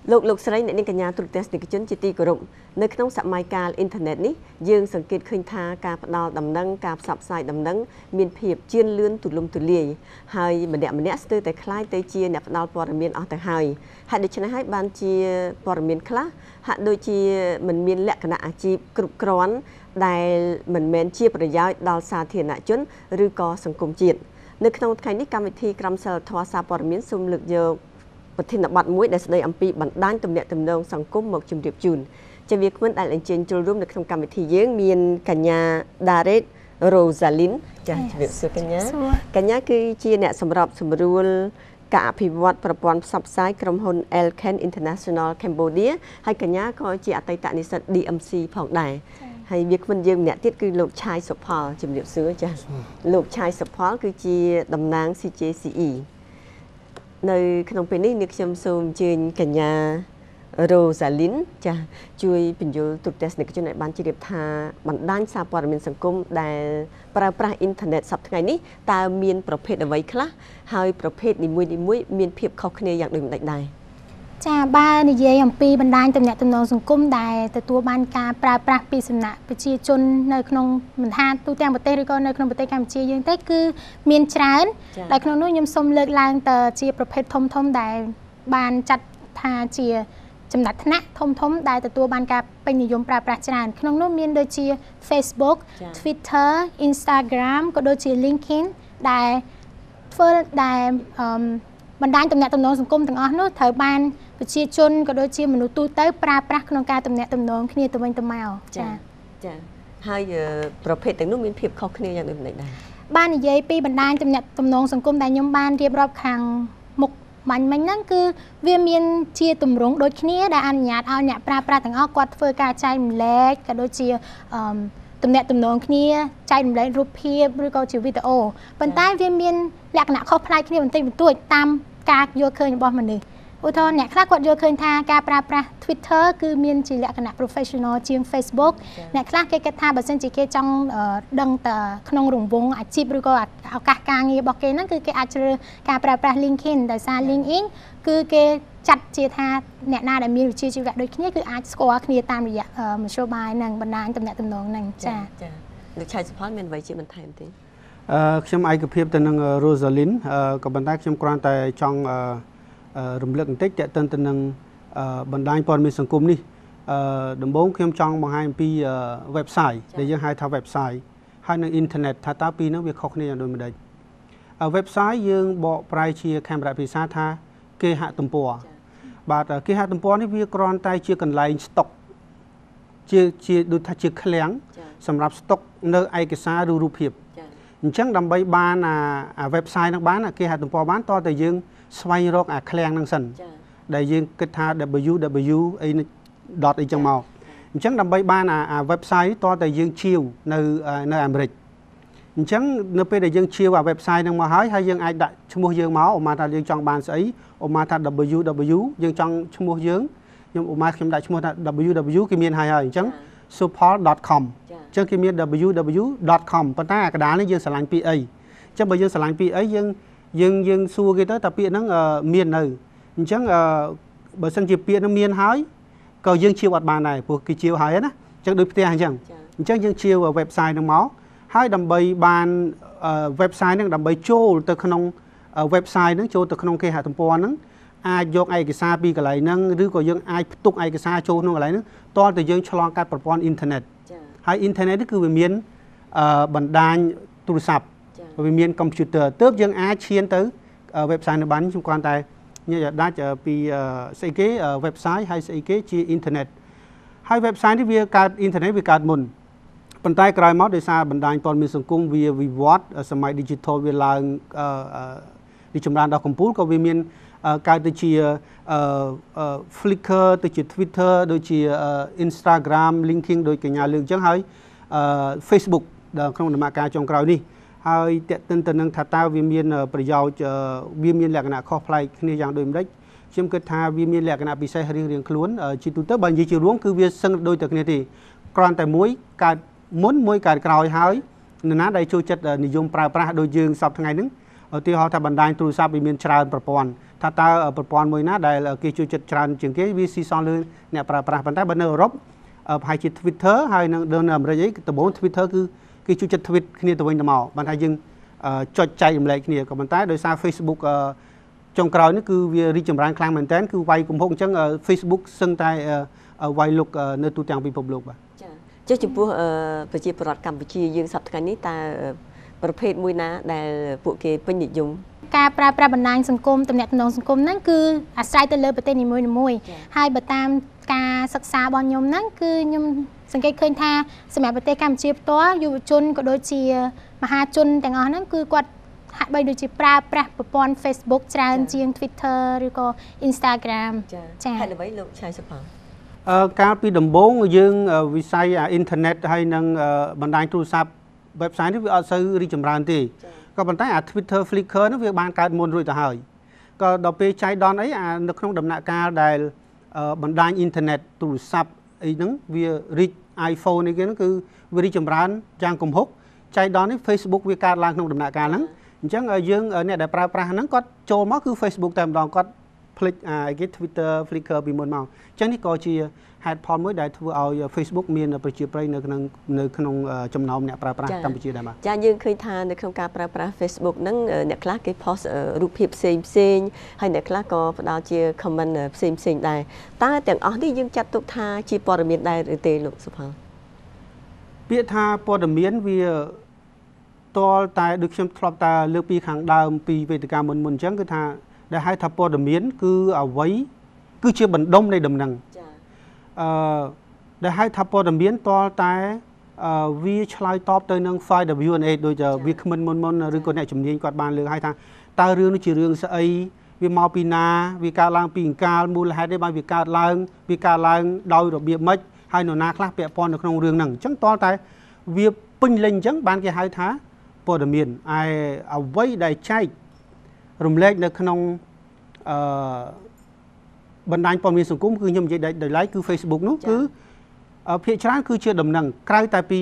លោកស្រីអ្នកនាងកញ្ញាទូរទស្សនិកជនជាទីគោរពនៅក្នុងសម័យកាលអ៊ីនធឺណិតនេះយើងសង្កេតឃើញថាការផ្ដល់ដំណឹងការផ្សព្វផ្សាយដំណឹងមានភាពជឿនលឿនទូលំទូលាយហើយម្នាក់ស្ទើរតែคล้ายទៅជាអ្នកផ្ដល់ព័ត៌មានអស់ទៅហើយហើយដូច្នេះហើយបានជាព័ត៌មានខ្លះហាក់ដូចជាមិនមានលក្ខណៈអាជីពគ្រប់គ្រាន់ដែលមិនមែនជាប្រយោជន៍ដល់សាធារណជនឬក៏សង្គមជាតិនៅក្នុងថ្ងៃនេះកម្មវិធីក្រមសីលធម៌សារព័ត៌មានសូមលើកយកប្រធានបទមួយដែលស្ដីអំពីបណ្ដាញទំនាក់ទំនងសង្គមមកជម្រាបជូនជាវាគ្មិនដែលអញ្ជើញចូលរួមនៅក្នុងកម្មវិធីយើងមានកញ្ញា Daret Rosaline ចា៎ជម្រាបសួរកញ្ញាគឺជាអ្នកសម្របសម្រួលការអភិវឌ្ឍប្រព័ន្ធផ្សព្វផ្សាយក្រុមហ៊ុន Elken International Cambodia ហើយកញ្ញាក៏ជាអតីតនិស្សិត DMC ផងដែរហើយវាគ្មិនយើងម្នាក់ទៀតគឺលោកឆាយសុផលជំរាបសួរចា៎លោកឆាយសុផលគឺជាតំណាង CJCE នៅក្នុងពេលនេះនាងខ្ញុំសូមអញ្ជើញកញ្ញា Rosaline ចា៎ជួយបញ្យល់ទូរទស្សនិកជនឲ្យបានជ្រាបថាបណ្ដាញសារព័ត៌មានសង្គមដែលប្រើប្រាស់អ៊ីនធឺណិតសប្តាហ៍ថ្ងៃនេះតើមានប្រភេទអ្វីខ្លះហើយប្រភេទនីមួយមានភាពខុសគ្នាយ៉ាងដូចម្តេចដែរចាបើនិយាយអំពីបណ្ដាញទំនាក់ទំនងសង្គមដែលទទួលបានការប្រើប្រាស់ពីសំណាក់ប្រជាជននៅក្នុងមិនថាទូទាំងប្រទេសឬក៏នៅក្នុងប្រទេសកម្ពុជាយើងទេគឺមានច្រើនដែលក្នុងនោះខ្ញុំសូមលើកឡើងទៅជាប្រភេទធំដែលបានចាត់ថាជាចំណាត់ថ្នាក់ធំដែលទទួលបានការពេញនិយមប្រើប្រាស់ច្រើនក្នុងនោះមានដូចជា Facebook Twitter Instagram ក៏ដូចជា LinkedIn ដែលធ្វើដែលបណ្ដាញទំនាក់ទំនងសង្គមទាំងអស់នោះត្រូវបានប្រជាជនក៏ដូចជាមនុស្សទូទៅប្រើប្រាស់ក្នុងការទំនាក់ទំនងគ្នាទៅវិញទៅមកចាហើយប្រភេទទាំងនោះមានភាពខុសគ្នាយ៉ាងដូចម្តេចដែរបាននិយាយពីបណ្ដាញទំនាក់ទំនងសង្គមដែលខ្ញុំបានរៀបរាប់ខាងមុខបាញ់មិញហ្នឹងគឺវាមានជាទម្រង់ដូចគ្នាដែលអនុញ្ញាតឲ្យអ្នកប្រើប្រាស់ទាំងអស់គាត់ធ្វើការចែករំលែកក៏ដូចជាទំនាក់ទំនងគ្នាចែករំលែករូបភាពឬក៏ជាវីដេអូប៉ុន្តែវាមានលក្ខណៈខុសប្លែកគ្នាបន្តិចបន្តួចតាមការយល់ឃើញរបស់មនុស្សឧទាហរណ៍អ្នកខ្លះគាត់យល់ឃើញថាការប្រើប្រាស់ Twitter គឺមានជាលក្ខណៈ professional ជាង Facebook អ្នកខ្លះគេគិតថាបើសិនជាគេចង់ដឹងតែក្នុងរង្វង់អាជីពឬក៏ឱកាសការងាររបស់គេហ្នឹងគឺគេអាចជ្រើសការប្រើប្រាស់ LinkedIn ដោយសារ LinkedIn គឺគេចាត់ជាថាអ្នកណាដែលមានវិជ្ជាជីវៈដូចគ្នាគឺអាចស្គាល់គ្នាតាមរយៈមធ្យោបាយហ្នឹងបណ្ដាញទំនាក់ទំនងហ្នឹងចាលោកឆៃសុផលមានអ្វីជាបន្ថែមទេខ្ញុំឯកភាពទៅនឹង Rosaline ក៏ប៉ុន្តែខ្ញុំគ្រាន់តែចង់រំលឹកបន្តិចតើទៅនឹងបណ្ដាញព័ត៌មានសង្គមនេះដំបូងខ្ញុំចង់បង្ហាញអំពី website ដែលយើងហៅថា website ហើយនឹង internet ថាតើពីរនោះវាខុសគ្នាយ៉ាងដូចម្តេច website យើងបកប្រែជាខេមរៈភាសាថាគេហទំព័របាទគេហទំព័រនេះវាគ្រាន់តែជាកន្លែងស្តុកជាដូចថាជាឃ្លាំងសម្រាប់ស្តុកនៅឯកសារឬរូបភាពអញ្ចឹងដើម្បីបានអា website ហ្នឹងបានគេហទំព័របានតើតើយើងស្វែងរកអាឃ្លាំងហ្នឹងសិនដែលយើងគិតថា www អី .អីចឹងមកអញ្ចឹងដើម្បីបានអា website តើតើយើងជាវនៅអាមេរិកអញ្ចឹងនៅពេលដែលយើងជាវអា website ហ្នឹងមកហើយយើងអាចដាក់ឈ្មោះយើងមកឧមាថាយើងចង់បានស្អីឧមាថា www យើងចង់ឈ្មោះយើងខ្ញុំដាក់ឈ្មោះថា www គេមានហើយអញ្ចឹង supol.com អញ្ចឹងគេមាន www.com ប៉ុន្តែអាកណ្ដាលនេះយើងស្រឡាញ់ពាក្យអីអញ្ចឹងបើយើងស្រឡាញ់ពាក្យអីយើងសួរគេទៅតែពាក្យហ្នឹងមាននៅអញ្ចឹងបើសិនជាពាក្យហ្នឹងមានហើយក៏យើងជាវអត់បានដែរព្រោះគេជាវហើយណាអញ្ចឹងដូចផ្ទះអញ្ចឹងយើងជាវ website ហ្នឹងមកហើយដើម្បីបាន website ហ្នឹងដើម្បីចូលទៅក្នុង website ហ្នឹងចូលទៅក្នុងគេហទំព័រហ្នឹងអាចយកឯកសារពីកន្លែងហ្នឹងឬក៏យើងអាចផ្ទុកឯកសារចូលក្នុងកន្លែងហ្នឹងតើតើយើងឆ្លងកាត់ប្រព័ន្ធអ៊ីនធឺណិតហើយអ៊ីនធឺណិតគឺវាមានបណ្ដាញទូរស័ព្ទវាមានកុំព្យូទ័រទើបយើងអាចឈានទៅ website នៅបានខ្ញុំគ្រាន់តែញ៉ាំដាច់ពីស្អីគេ website ហើយស្អីគេជាអ៊ីនធឺណិតហើយ website នេះវាកើតអ៊ីនធឺណិតវាកើតមុនប៉ុន្តែក្រោយមកដោយសារបណ្ដាញព័ត៌មានសង្គមវាវិវត្តសម័យ digital វាឡើងរីចម្រើនដល់កំពូលក៏វាមានកើតទៅជា Flickr ទៅជា Twitter ដូចជា Instagram LinkedIn ដូចកញ្ញាលើកអញ្ចឹងហើយ Facebook ដល់ក្នុងដំណាក់កាលចុងក្រោយនេះហើយតេតិនទៅនឹងថាតើវាមានប្រយោជន៍វាមានលក្ខណៈខុសប្លែកគ្នាយ៉ាងដូចម្តេចខ្ញុំគិតថាវាមានលក្ខណៈពិសេសរៀងៗខ្លួនជាទូទៅបើនិយាយជារួមគឺវាសឹងដូចតែគ្នាទេគ្រាន់តែមួយកើតមុនមួយកើតក្រោយហើយនរណាដែលចូលចិត្តនិយមប្រើប្រាស់ដូចយើងសពថ្ងៃហ្នឹងឧទាហរណ៍ថាបណ្ដាញទូរស័ព្ទវាមានច្រើនប្រព័ន្ធថាថាតើប្រព័ន្ធមួយណាដែលគេជួយចិត្តច្រើនជាងគេវាស៊ីសងលឿនអ្នកប្រើប្រាស់ប៉ុន្តែបើនៅអឺរ៉ុបប្រហែលជា Twitter ហើយនៅអាមេរិកអីដំបូង Twitter គឺគេជួយចិត្ត tweet គ្នាទៅវិញទៅមកបានថាយើងចុចចែករំលែកគ្នាក៏ប៉ុន្តែដោយសារ Facebook ចុងក្រោយនេះគឺវារីកចម្រើនខ្លាំងមែនទែនគឺវាយគំហុកអញ្ចឹង Facebook សឹងតែវាយលុកនៅទូទាំងពិភពលោកបាទចា៎ចំពោះប្រជាពលរដ្ឋកម្ពុជាយើងសប្តាហ៍ថ្ងៃនេះតើប្រភេទមួយណាដែលពួកគេពេញនិយមការប្រើប្រាស់បណ្ដាញសង្គមទំនាក់ទំនងសង្គមហ្នឹងគឺអាស្រ័យទៅលើប្រទេសនីមួយៗហើយបើតាមការសិក្សារបស់ខ្ញុំហ្នឹងគឺខ្ញុំសង្កេតឃើញថាសម្រាប់ប្រទេសកម្ពុជាផ្ទាល់យុវជនក៏ដូចជាមហាជនទាំងអស់ហ្នឹងគឺគាត់ហាក់បីដូចជាប្រើប្រាស់ប្រព័ន្ធ Facebook ច្រើនជាង Twitter ឬក៏ Instagram ចា៎ហេតុអ្វីលោកឆៃសុផាកាលពីដំបូងយើងវិស័យអ៊ីនធឺណិតហើយនឹងបណ្ដាញទូរស័ព្ទ website នេះវាអត់សូវរីកចម្រើនទេក៏ប៉ុន្តែអា Twitter Flickr នោះវាបានកើតមុនរួចទៅហើយក៏ដល់ពេលចៃដន្យអីនៅក្នុងដំណាក់កាលដែលបណ្ដាញអ៊ីនធឺណិតទូរស័ព្ទអីហ្នឹងវារីក iPhone នេះគេហ្នឹងគឺវារីកចម្រើនយ៉ាងគំហុកចៃដន្យនេះ Facebook វាកើតឡើងក្នុងដំណាក់កាលហ្នឹងអញ្ចឹងយើងអ្នកដែលប្រើប្រាស់ហ្នឹងគាត់ចូលមកគឺ Facebook តែម្ដងគាត់ភ្លេចគេ Twitter Flickr ពីមុនមកអញ្ចឹងនេះក៏ជាហេតុផលមួយដែលធ្វើឲ្យ Facebook មានប្រជាប្រិយនៅក្នុងចំណោមអ្នកប្រើប្រាស់កម្ពុជាដែរបាទចាយើងឃើញថានៅក្នុងការប្រើប្រាស់ Facebook ហ្នឹងអ្នកខ្លះគេ post រូបភាពផ្សេងហើយអ្នកខ្លះក៏ផ្ដល់ជា comment ផ្សេងដែរតើទាំងអស់នេះយើងចាត់ទុកថាជាព័ត៌មានដែរឬទេលោកសុផលពាក្យថាព័ត៌មានវាតលតែដូចខ្ញុំធ្លាប់តែលើកពីខាងដើមពីវេទិកាមុនអញ្ចឹងគឺថាដែលហៅថាព័ត៌មានគឺអ្វីគឺជាបណ្ដុំនៃដំណឹងដែលហៅថាព័ត៌មានតលតែវាឆ្លើយតបទៅនឹង file W&A ដូចវាគ្មិនមុនឬក៏អ្នកជំនាញគាត់បានលើកឲ្យថាតើរឿងនេះជារឿងស្អីវាមកពីណាវាកើតឡើងពីអង្កាលមូលហេតុនេះបានវាកើតឡើងដោយរបៀបម៉េចហើយនរណាខ្លះពាក់ព័ន្ធនៅក្នុងរឿងហ្នឹងអញ្ចឹងតលតែវាពេញលេញអញ្ចឹងបានគេហៅថាព័ត៌មានអ្វីដែលចែករំលែកនៅក្នុងបណ្ដាញព័ត៌មានសង្គមគឺខ្ញុំនិយាយដោយឡែកគឺ Facebook នោះគឺភាគច្រើនគឺជាដំណឹងក្រៅតែពី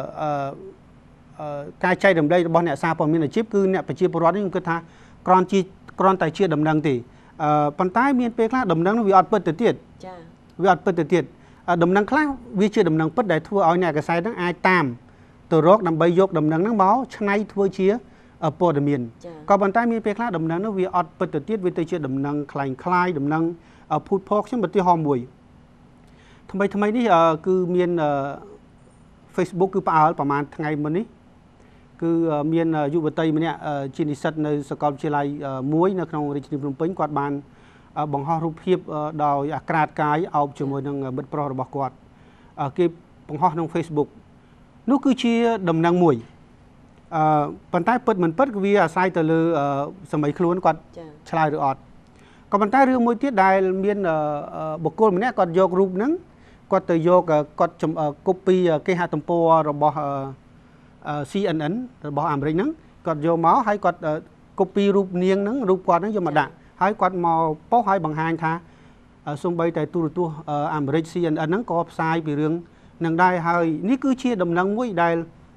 ការចែករំលែករបស់អ្នកសារព័ត៌មានអាជីពគឺអ្នកប្រជាពលរដ្ឋនេះខ្ញុំគិតថាគ្រាន់តែជាដំណឹងទេប៉ុន្តែមានពេលខ្លះដំណឹងវាអត់ពិតទៅទៀតចា៎វាអត់ពិតទៅទៀតដំណឹងខ្លះវាជាដំណឹងពិតដែលធ្វើឲ្យអ្នកកសែតហ្នឹងអាចតាមទៅរកដើម្បីយកដំណឹងហ្នឹងមកឆ្នៃធ្វើជាព័ត៌មានក៏ប៉ុន្តែមានពេលខ្លះដំណឹងនោះវាអត់ពិតទៅទៀតវាទៅជាដំណឹងคล้ายដំណឹងភូតផលខ្ញុំឧទាហរណ៍មួយថ្មីនេះគឺមាន Facebook គឺផ្អើលប្រហែលថ្ងៃមុននេះគឺមានយុវតីម្នាក់ជានិស្សិតនៅសាកលវិទ្យាល័យមួយនៅក្នុងរាជធានីភ្នំពេញគាត់បានបង្ហោះរូបភាពដោយអាក្រាតកាយអោបជាមួយនឹងមិត្តប្រុសរបស់គាត់គេបង្ហោះក្នុង Facebook នោះគឺជាដំណឹងមួយប៉ុន្តែពិតមិនពិតគឺវាអាស្រ័យទៅលើសម័យខ្លួនគាត់ឆ្លើយឬអត់ក៏ប៉ុន្តែរឿងមួយទៀតដែលមានបុគ្គលម្នាក់គាត់យករូបហ្នឹងគាត់ទៅយកគាត់copy គេហទំព័ររបស់CNN របស់អាមេរិកហ្នឹងគាត់យកមកហើយគាត់ copy រូបនាងហ្នឹងរូបគាត់ហ្នឹងយកមកដាក់ហើយគាត់មកប៉ុស្តិ៍ឲ្យបង្ហាញថាសូម្បីតែទូរទស្សន៍អាមេរិក CNN ហ្នឹងក៏ផ្សាយពីរឿងនឹងដែរហើយនេះគឺជាដំណឹងមួយដែល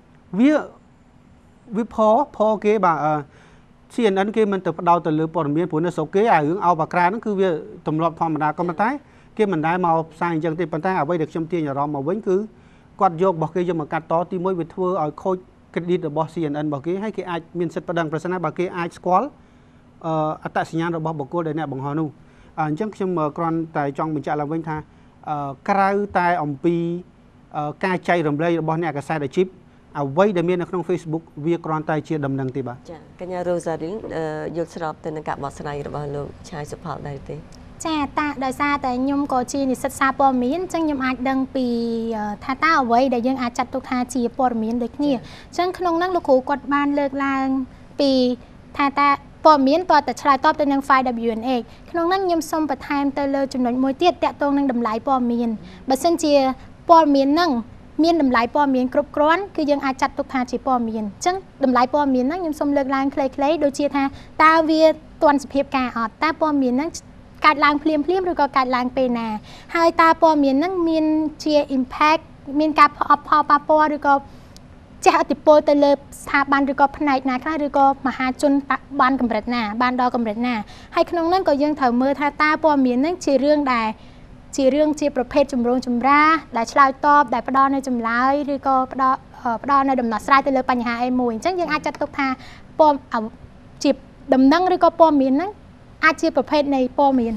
វាផលគេបាទ CNN គេមិនទៅផ្ដោតទៅលើព័ត៌មានព្រោះនៅស្រុកគេរឿងអោបអាក្រាហ្នឹងគឺវាទម្លាប់ធម្មតាក៏ប៉ុន្តែគេមិនដែលមកផ្សាយអញ្ចឹងទេប៉ុន្តែអ្វីដែលខ្ញុំទាញអារម្មណ៍មកវិញគឺគាត់យករបស់គេយកមកកាត់តទីមួយវាធ្វើឲ្យខូច credit របស់ CNN របស់គេហើយគេអាចមានសិទ្ធិប្តឹងប្រសិនណាបើគេអាចស្គាល់អត្តសញ្ញាណរបស់បុគ្គលដែលអ្នកបង្ហោះនោះអញ្ចឹងខ្ញុំគ្រាន់តែចង់បញ្ជាក់ឡើងវិញថាក្រៅតែអំពីការចែករំលែករបស់អ្នកកាសែតអាជីពអ្វីដែលមាននៅក្នុង Facebook វាគ្រាន់តែជាដំណឹងទេបាទចា៎កញ្ញា Rosaline យល់ស្របទៅនឹងការបកស្រាយរបស់លោកឆាយសុផលដែរទេចាដោយសារតែខ្ញុំក៏ជានិស្សិតសារព័ត៌មានអញ្ចឹងខ្ញុំអាចដឹងពីថាតើអ្វីដែលយើងអាចចាត់ទុកថាជាព័ត៌មានដូចគ្នាអញ្ចឹងក្នុងហ្នឹងលោកគ្រូគាត់បានលើកឡើងពីថាតើព័ត៌មានតើតែឆ្លើយតបទៅនឹង file W&A ក្នុងហ្នឹងខ្ញុំសូមបន្ថែមទៅលើចំណុចមួយទៀតតាក់ទងនឹងតម្លៃព័ត៌មានបើសិនជាព័ត៌មានហ្នឹងមានតម្លៃព័ត៌មានគ្រប់គ្រាន់គឺយើងអាចចាត់ទុកថាជាព័ត៌មានអញ្ចឹងតម្លៃព័ត៌មានហ្នឹងខ្ញុំសូមលើកឡើងខ្លីៗដូចជាថាតើវាទាន់សភាពការអត់តើព័ត៌មានហ្នឹងកើតឡើងភ្លាមឬក៏កើតឡើងពេលណាហើយតើព័ត៌មានហ្នឹងមានជា impact មានការផលប៉ះពាល់ឬក៏ចេះអតិពលទៅលើស្ថាប័នឬក៏ផ្នែកណាខ្លះឬក៏មហាជនបានកម្រិតណាបានដល់កម្រិតណាហើយក្នុងហ្នឹងក៏យើងត្រូវមើលថាតើព័ត៌មានហ្នឹងជារឿងដែលជាប្រភេទចម្រូងចម្រាសដែលឆ្លើយតបដែលផ្ដល់នៅចម្លើយឬក៏ផ្ដល់នៅដំណោះស្រាយទៅលើបញ្ហាអីមួយអញ្ចឹងយើងអាចចាត់ទុកថាជាដំណឹងឬក៏ព័ត៌មានហ្នឹងអាចជាប្រភេទនៃព័ត៌មាន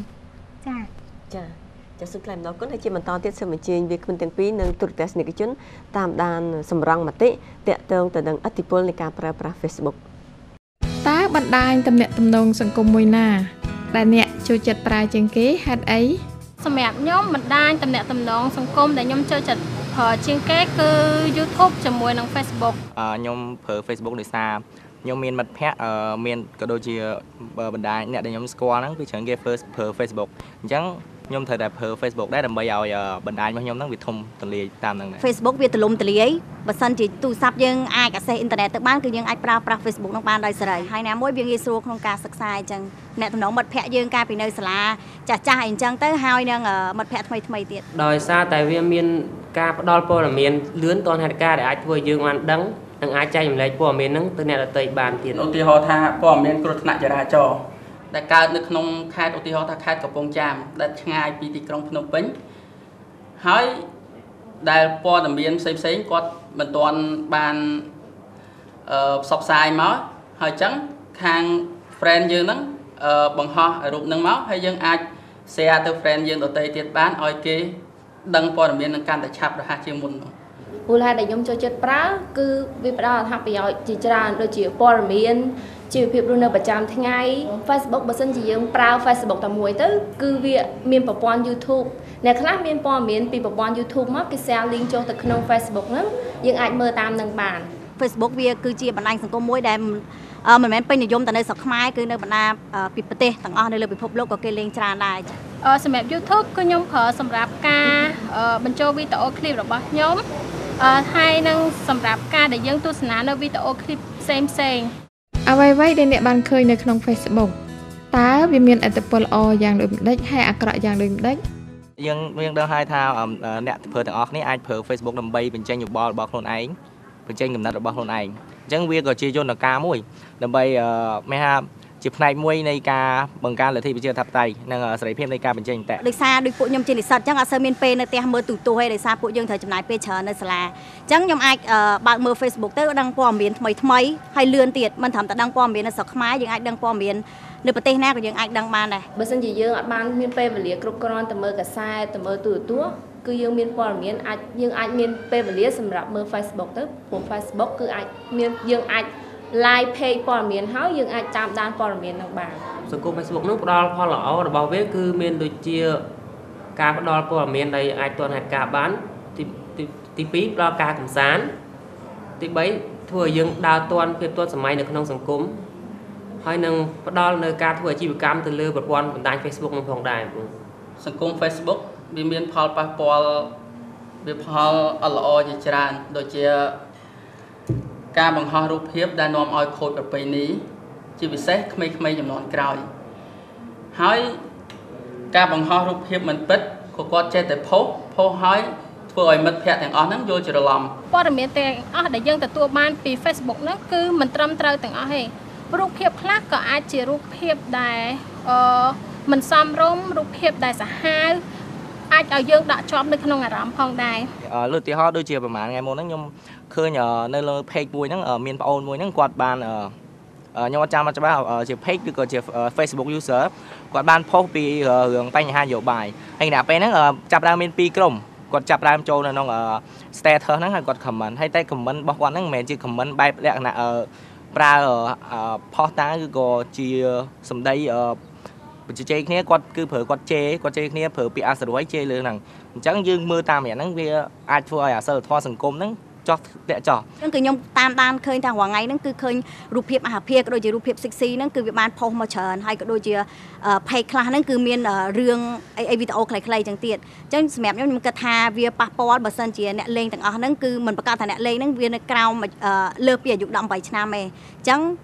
ចាសូមថ្លែងអំណរគុណហើយជាបន្តទៀតសូមអញ្ជើញវាគ្មិនទាំងពីរនិងទូរទស្សនិកជនតាមដានសម្រង់មតិតាក់ទងទៅនឹងឥទ្ធិពលនៃការប្រើប្រាស់ Facebook តើបណ្ដាញទំនាក់ទំនងសង្គមមួយណាដែលអ្នកចូលចិត្តប្រើជាងគេហេតុអីសម្រាប់ខ្ញុំបណ្ដាញទំនាក់ទំនងសង្គមដែលខ្ញុំចូលចិត្តប្រើជាងគេគឺ YouTube ជាមួយនឹង Facebook ខ្ញុំប្រើ Facebook ដោយសារខ្ញុំមានមិត្តភ័ក្តិមានក៏ដូចជាបណ្ដាញអ្នកដែលខ្ញុំស្គាល់ហ្នឹងគឺច្រើនគេប្រើ Facebook អញ្ចឹងខ្ញុំត្រូវតែប្រើ Facebook ដែរដើម្បីឲ្យបណ្ដាញរបស់ខ្ញុំហ្នឹងវាធំទូលាយតាមហ្នឹងដែរ Facebook វាទូលំទូលាយបើសិនជាទូរស័ព្ទយើងអាច access អ៊ីនធឺណិតទៅបានគឺយើងអាចប្រើប្រាស់ Facebook ហ្នឹងបានដោយសេរីហើយណាមួយវាងាយស្រួលក្នុងការសិក្សាអញ្ចឹងអ្នកទំនងមិត្តភ័ក្តិយើងកាលពីនៅសាលាចាស់អីអញ្ចឹងទៅហើយនឹងមិត្តភ័ក្តិថ្មីទៀតដោយសារតែវាមានការផ្ដល់ព័ត៌មានលឿនទាន់ហេតុការណ៍ដែលអាចធ្វើយើងបានដឹងនិងអាចចែករំលែកព័ត៌មានហ្នឹងទៅអ្នកដទៃបានទៀតឧទាហរណ៍ថាព័ត៌មានគ្រោះថ្នាក់ចរាចរណ៍ដែលកើតនៅក្នុងខេត្តឧទាហរណ៍ថាខេត្តកំពង់ចាមដែលឆ្ងាយពីទីក្រុងភ្នំពេញហើយដែលព័ត៌មានផ្សេងគាត់មិនទាន់បានផ្សព្វផ្សាយមកហើយអញ្ចឹងខាង friend យើងហ្នឹងបង្ហោះរូបហ្នឹងមកហើយយើងអាច share ទៅ friend យើងដទៃទៀតបានឲ្យគេដឹងព័ត៌មាននឹងកាន់តែឆាប់រហ័សជាងមុនមូលហេតុដែលខ្ញុំចូលចិត្តប្រើគឺវាផ្ដល់អត្ថប្រយោជន៍ជាច្រើនដូចជាព័ត៌មានជីវភាពរស់នៅប្រចាំថ្ងៃ Facebook បើសិនជាយើងប្រើ Facebook តែមួយទៅគឺវាមានប្រព័ន្ធ YouTube អ្នកខ្លះមានព័ត៌មានពីប្រព័ន្ធ YouTube មកគេ share link ចូលទៅក្នុង Facebook ហ្នឹងយើងអាចមើលតាមនឹងបាន Facebook វាគឺជាបណ្ដាញសង្គមមួយដែលមិនមែនពេញនិយមតែនៅស្រុកខ្មែរគឺនៅបណ្ដាពីប្រទេសទាំងអស់នៅលើពិភពលោកក៏គេលេងច្រើនដែរសម្រាប់ YouTube គឺខ្ញុំប្រើសម្រាប់ការបញ្ចូលវីដេអូឃ្លីបរបស់ខ្ញុំហើយនឹងសម្រាប់ការដែលយើងទស្សនានៅវីដេអូឃ្លីបផ្សេងអ្វីដែលអ្នកបានឃើញនៅក្នុង Facebook តើវាមានឥទ្ធិពលល្អយ៉ាងដូចម្ដេចហើយអាក្រក់យ៉ាងដូចម្ដេចយើងដឹងហើយថាអ្នកធ្វើទាំងអស់គ្នាអាចប្រើ Facebook ដើម្បីបញ្ចេញយោបល់របស់ខ្លួនឯងបញ្ចេញគំនិតរបស់ខ្លួនឯងអញ្ចឹងវាក៏ជាយន្តការមួយដើម្បីមានថាជាផ្នែកមួយនៃការបង្កើនលទ្ធិប្រជាធិបតេយ្យនិងសេរីភាពនៃការបញ្ចេញមតិដោយសារដូចពួកខ្ញុំជានិស្សិតអញ្ចឹងអត់សូវមានពេលនៅផ្ទះមើលទូរទស្សន៍ឯដោយសារពួកយើងត្រូវចំណាយពេលច្រើននៅសាលាអញ្ចឹងខ្ញុំអាចបើកមើល Facebook ទៅដឹងព័ត៌មានថ្មីហើយលឿនទៀតមិនត្រឹមតែដឹងព័ត៌មាននៅស្រុកខ្មែរយើងអាចដឹងព័ត៌មាននៅប្រទេសណាក៏យើងអាចដឹងបានដែរបើសិនជាយើងអត់បានមានពេលវេលាគ្រប់គ្រាន់ទៅមើលកាសែតទៅមើលទូរទស្សន៍គឺយើងមានព័ត៌មានយើងអាចមានពេលវេលាសម្រាប់មើល Facebook ទៅព្រោះ Facebook គឺអាចមានយើងអាច live page ព័ត៌មានហើយយើងអាចតាមដានព័ត៌មាននឹងបានសង្គម Facebook នោះផ្ដល់ផលល្អរបស់វាគឺមានដូចជាការផ្ដល់ព័ត៌មានដែលអាចទាន់ហេតុការណ៍បានទី2ផ្ដល់ការកម្សាន្តទី3ធ្វើឲ្យយើងដើរទាន់ភាពទាន់សម័យនៅក្នុងសង្គមហើយនឹងផ្ដល់នៅការធ្វើអាជីវកម្មទៅលើប្រព័ន្ធបណ្ដាញ Facebook នឹងផងដែរសង្គម Facebook វាមានផលប៉ះពាល់វាផលអត់ល្អជាច្រើនដូចជាការបង្ហោះរូបភាពដែលនាំឲ្យខូចប្រពៃណីជាពិសេសក្មេងៗចំនួនក្រោយហើយការបង្ហោះរូបភាពមិនពិតក៏គាត់ចេះតែផុសហើយធ្វើឲ្យមិត្តភ័ក្តិទាំងអស់ហ្នឹងយល់ច្រឡំព័ត៌មានទាំងអស់ដែលយើងទទួលបានពី Facebook ហ្នឹងគឺមិនត្រឹមត្រូវទាំងអស់ទេរូបភាពខ្លះក៏អាចជារូបភាពដែលមិនសមរម្យរូបភាពដែលសាហាវអាចឲ្យយើងដាក់ជាប់នៅក្នុងអារម្មណ៍ផងដែរលើកឧទាហរណ៍ដូចជាប្រហែលថ្ងៃមុនហ្នឹងខ្ញុំឃើញនៅលើ page មួយហ្នឹងមានប្អូនមួយហ្នឹងគាត់បានខ្ញុំអត់ចាំអត់ច្បាស់ជា page ឬក៏ជា Facebook user គាត់បាន post ពីរឿងបញ្ហានយោបាយហើយដល់ពេលហ្នឹងចាប់ដើមមាន2ក្រុមគាត់ចាប់ដើមចូលនៅក្នុង status ហ្នឹងហើយគាត់ comment ហើយតែ comment របស់គាត់ហ្នឹងមិនមែនជា comment បែបលក្ខណៈប្រើផុសតាឬក៏ជាសម្ដីបញ្ចេញគ្នាគាត់គឺប្រើគាត់ជេរគ្នាប្រើពាក្យអសរោយជេរលើហ្នឹងអញ្ចឹងយើងមើលតាមយ៉ាងហ្នឹងវាអាចធ្វើឲ្យអសិលធម៌សង្គមហ្នឹងចោះតាក់ចោះអញ្ចឹងគឺខ្ញុំតាមដានឃើញថារាល់ថ្ងៃហ្នឹងគឺឃើញរូបភាពអាហារភាគក៏ដូចជារូបភាព sexy ហ្នឹងគឺវាបានផុសមកច្រើនហើយក៏ដូចជា page ខ្លះហ្នឹងគឺមានរឿងអីវីដេអូខ្លីៗអញ្ចឹងទៀតអញ្ចឹងសម្រាប់ខ្ញុំគិតថាវាប៉ះពាល់បើសិនជាអ្នកលេងទាំងអស់ហ្នឹងគឺមិនប្រកាសថាអ្នកលេងហ្នឹងវានៅក្រោមលើសពីអាយុ18ឆ្នាំទេអញ្ចឹង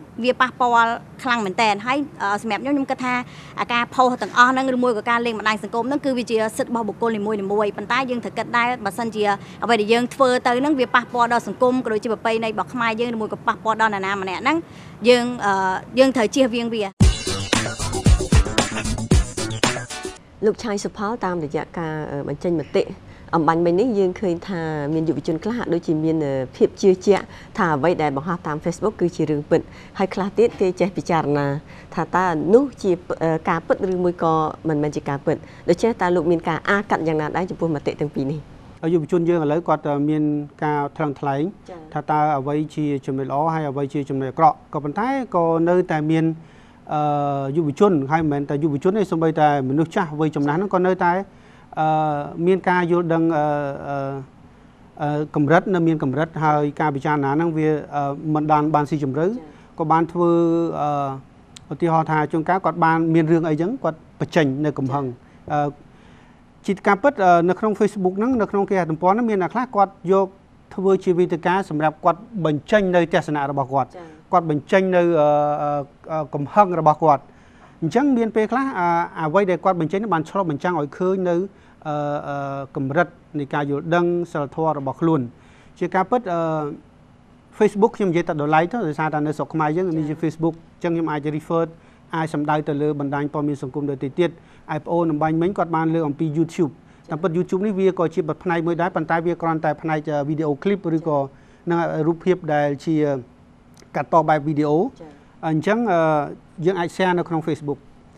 វាប៉ះពាល់ខ្លាំងមែនតើហើយសម្រាប់ខ្ញុំគិតថាអាការផុសទាំងអស់ហ្នឹងឬមួយក៏ការលេងបណ្ដាញសង្គមហ្នឹងគឺវាជាសិទ្ធិរបស់បុគ្គលនីមួយៗប៉ុន្តែយើងត្រូវគិតដែរបើសិនជាអ្វីដែលយើងធ្វើទៅហ្នឹងវាប៉ះពាល់ដល់សង្គមក៏ដូចជាប្រពៃណីរបស់ខ្មែរយើងឬមួយក៏ប៉ះពាល់ដល់អ្នកណាម្នាក់ហ្នឹងយើងត្រូវជៀសវាងវាលោកឆៃសុផលតាមរយៈការបញ្ចេញមតិអំបញ្ញមិញនេះយើងឃើញថាមានយុវជនខ្លះដូចជាមានភាពជឿជាក់ថាអ្វីដែលបង្ហោះតាម Facebook គឺជារឿងពិតហើយខ្លះទៀតគេចេះពិចារណាថាតើនោះជាការពិតឬមួយក៏មិនមែនជាការពិតដូច្នេះតើលោកមានការអាកាត់យ៉ាងណាដែរចំពោះមតិទាំងពីរនេះយុវជនយើងឥឡូវគាត់មានការថ្លឹងថ្លែងថាតើអ្វីជាចំណុចល្អហើយអ្វីជាចំណុចអាក្រក់ក៏ប៉ុន្តែក៏នៅតែមានយុវជនហើយមិនមែនតែយុវជនទេសូម្បីតែមនុស្សចាស់វ័យចំណាស់ហ្នឹងក៏នៅតែមានការយល់ដឹងកម្រិតនៅមានកម្រិតហើយការពិចារណាហ្នឹងវាមិនបានស៊ីជម្រៅក៏បានធ្វើឧទាហរណ៍ថាជួនកាលគាត់បានមានរឿងអីចឹងគាត់បញ្ចេញនៅកំហឹងជាការពិតនៅក្នុង Facebook ហ្នឹងនៅក្នុងគេហទំព័រហ្នឹងមានអ្នកខ្លះគាត់យកធ្វើជាវេទិកាសម្រាប់គាត់បញ្ចេញនៅទស្សនៈរបស់គាត់បញ្ចេញនៅកំហឹងរបស់គាត់អញ្ចឹងមានពេលខ្លះអ្វីដែលគាត់បញ្ចេញបានឆ្លុះបញ្ចាំងឲ្យឃើញនៅកម្រិតនៃការយល់ដឹងសិលធម៌របស់ខ្លួនជាការពិតFacebook ខ្ញុំនិយាយតែដល់ like ទៅដោយសារតែនៅស្រុកខ្មែរយើងនេះជា Facebook អញ្ចឹងខ្ញុំអាច refer អាចសំដៅទៅលើបណ្ដាញព័ត៌មានសង្គមដទៃទៀតឯប្អូនអំបញ្ញមិញគាត់បានលើកអំពី YouTube តាមពិត YouTube នេះវាក៏ជាផ្នែកមួយដែរប៉ុន្តែវាគ្រាន់តែផ្នែក video clip ឬក៏នឹងរូបភាពដែលជាកាត់តបែប video អញ្ចឹងយើងអាច share នៅក្នុង Facebook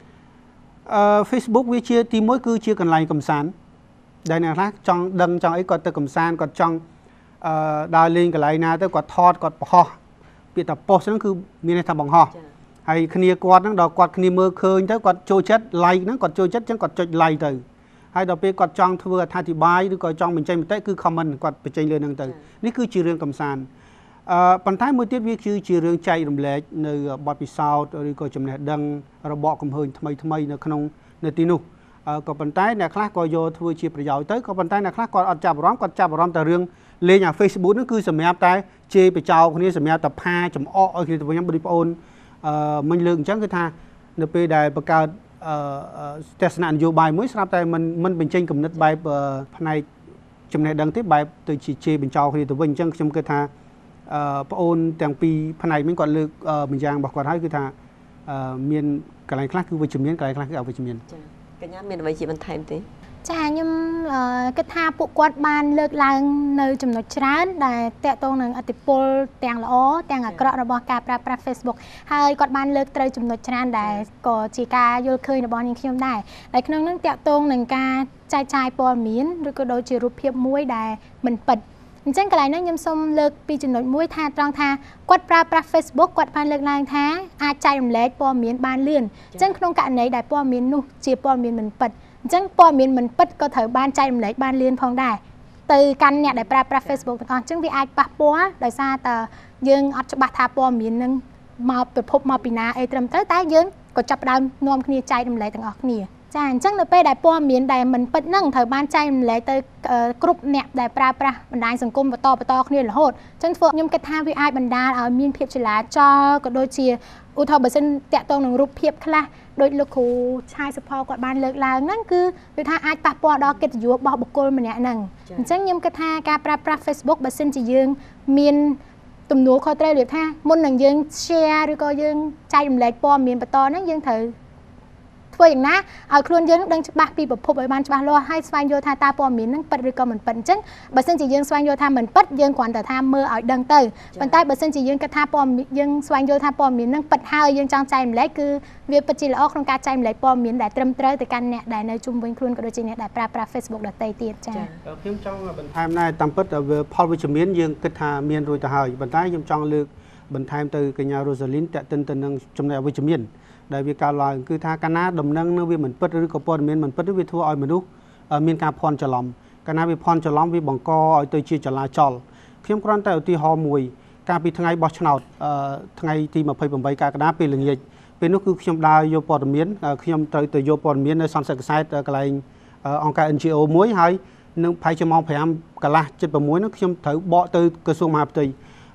Facebook វាជាទីមួយគឺជាកន្លែងកម្សាន្តដែលអ្នកខ្លះចង់ដឹងចង់អីគាត់ទៅកម្សាន្តគាត់ចង់ដើរលេងកន្លែងណាទៅគាត់ថតគាត់បង្ហោះពាក្យថា post ហ្នឹងគឺមានន័យថាបង្ហោះហើយគ្នាគាត់ហ្នឹងដល់គាត់គ្នាមើលឃើញទៅគាត់ចូលចិត្ត like ហ្នឹងគាត់ចូលចិត្តអញ្ចឹងគាត់ចុច like ទៅហើយដល់ពេលគាត់ចង់ធ្វើអត្ថាធិប្បាយឬក៏ចង់បញ្ចេញមតិគឺ comment គាត់បញ្ចេញលើហ្នឹងទៅនេះគឺជារឿងកម្សាន្តប៉ុន្តែមួយទៀតវាគឺជារឿងចែករំលែកនៅបទពិសោធន៍ឬក៏ចំណេះដឹងរបស់កំហើញថ្មីនៅក្នុងនៅទីនោះក៏ប៉ុន្តែអ្នកខ្លះក៏យកធ្វើជាប្រយោជន៍ទៅក៏ប៉ុន្តែអ្នកខ្លះគាត់អត់ចាប់អារម្មណ៍គាត់ចាប់អារម្មណ៍តែរឿងលេងអា Facebook ហ្នឹងគឺសម្រាប់តែជេរបចោគ្នាសម្រាប់តែផាចំអកឲ្យគ្នាទៅវិញបងប្អូនមិញលើកអញ្ចឹងគឺថានៅពេលដែលបង្កើតទស្សនៈនយោបាយមួយស្រាប់តែមិនបញ្ចេញគំនិតបែបផ្នែកចំណេះដឹងទេបែបទៅជាជេរបញ្ចោគ្នាទៅវិញអញ្ចឹងខ្ញុំគិតថាប្អូនទាំងពីរផ្នែកមិញគាត់លើកម្យ៉ាងរបស់គាត់ហើយគឺថាមានកន្លែងខ្លះគឺវិជ្ជមានកន្លែងខ្លះគឺអវិជ្ជមានចាកញ្ញាមានអ្វីជាបន្ថែមទេចាខ្ញុំគិតថាពួកគាត់បានលើកឡើងនៅចំណុចច្រើនដែលតកតងនឹងឥទ្ធិពលទាំងល្អទាំងអាក្រក់របស់ការប្រើប្រាស់ Facebook ហើយគាត់បានលើកត្រូវចំណុចច្រើនដែលក៏ជាការយល់ឃើញរបស់នាងខ្ញុំដែរដែលក្នុងនោះតកតងនឹងការចែកចាយព័ត៌មានឬក៏ដូចជារូបភាពមួយដែលមិនពិតអញ្ចឹងកន្លែងនេះខ្ញុំសូមលើកពីចំណុចមួយថាត្រង់ថាគាត់ប្រើប្រាស់ Facebook គាត់បានលើកឡើងថាអាចចែករំលែកព័ត៌មានបានលឿនអញ្ចឹងក្នុងករណីដែលព័ត៌មាននោះជាព័ត៌មានមិនពិតអញ្ចឹងព័ត៌មានមិនពិតក៏ត្រូវបានចែករំលែកបានលឿនផងដែរទៅកាន់អ្នកដែលប្រើប្រាស់ Facebook ទាំងអស់អញ្ចឹងវាអាចប៉ះពាល់ដោយសារតែយើងអត់ច្បាស់ថាព័ត៌មាននឹងមកប្រភពមកពីណាអីត្រឹមត្រូវតែយើងក៏ចាប់ផ្ដើមនាំគ្នាចែករំលែកទាំងអស់គ្នាចាអញ្ចឹងនៅពេលដែលព័ត៌មានដែលមិនពិតហ្នឹងត្រូវបានចែករំលែកទៅគ្រប់អ្នកដែលប្រើប្រាស់បណ្ដាញសង្គមបន្តគ្នារហូតអញ្ចឹងធ្វើខ្ញុំគិតថាវាអាចបណ្ដាលឲ្យមានភាពចលាចលក៏ដូចជាឧទាហរណ៍បើសិនតាក់ទងនឹងរូបភាពខ្លះដោយលោកគ្រូឆាយសុផលគាត់បានលើកឡើងហ្នឹងគឺវាថាអាចប៉ះពាល់ដល់កិត្តិយសរបស់បុគ្គលម្នាក់ហ្នឹងអញ្ចឹងខ្ញុំគិតថាការប្រើប្រាស់ Facebook បើសិនជាយើងមានទំនួលខុសត្រូវរៀបថាមុននឹងយើង share ឬក៏យើងចែករំលែកព័ត៌មានបន្តហ្នឹងយើងត្រូវធ្វើយ៉ាងណាឲ្យខ្លួនយើងដឹងច្បាស់ពីប្រភពឲ្យបានច្បាស់លាស់ហើយស្វែងយល់ថាតើព័ត៌មានហ្នឹងពិតឬក៏មិនពិតអញ្ចឹងបើសិនជាយើងស្វែងយល់ថាមិនពិតយើងគ្រាន់តែថាមើលឲ្យដឹងទៅប៉ុន្តែបើសិនជាយើងគិតថាព័ត៌មានយើងស្វែងយល់ថាព័ត៌មានហ្នឹងពិតហើយយើងចង់ចែករំលែកគឺវាពិតជាល្អក្នុងការចែករំលែកព័ត៌មានដែលត្រឹមត្រូវទៅកាន់អ្នកដែលនៅជុំវិញខ្លួនក៏ដូចជាអ្នកដែលប្រើប្រាស់ Facebook ដទៃទៀតចា៎ខ្ញុំចង់បន្ថែមដែរតាមពិតផលវិជ្ជមានយើងគិតថាមានរួចទៅហើយប៉ុន្តែខ្ញុំចង់លើកបន្ថែមទៅកញ្ញា Rosaline តេតិនទៅនឹងចំណុចអវិជ្ជមានដែលវាកើតឡើងគឺថាកាលណាដំណឹងនឹងវាមិនពិតឬក៏ព័ត៌មានមិនពិតវាធ្វើឲ្យមនុស្សមានការភ័ន្តច្រឡំកាលណាវាភ័ន្តច្រឡំវាបង្កឲ្យទៅជាចលាចលខ្ញុំគ្រាន់តែឧទាហរណ៍មួយកាលពីថ្ងៃបោះឆ្នោតថ្ងៃទី28កក្កដាពេលល្ងាចពេលនោះគឺខ្ញុំដើរយកព័ត៌មានខ្ញុំត្រូវទៅយកព័ត៌មាននៅសន្និសីទកសែតកន្លែងអង្គការ NGO មួយហើយនឹងប្រហែលជាម៉ោង5កន្លះ 7:06នោះខ្ញុំត្រូវបកទៅក្រសួងមហាផ្ទៃ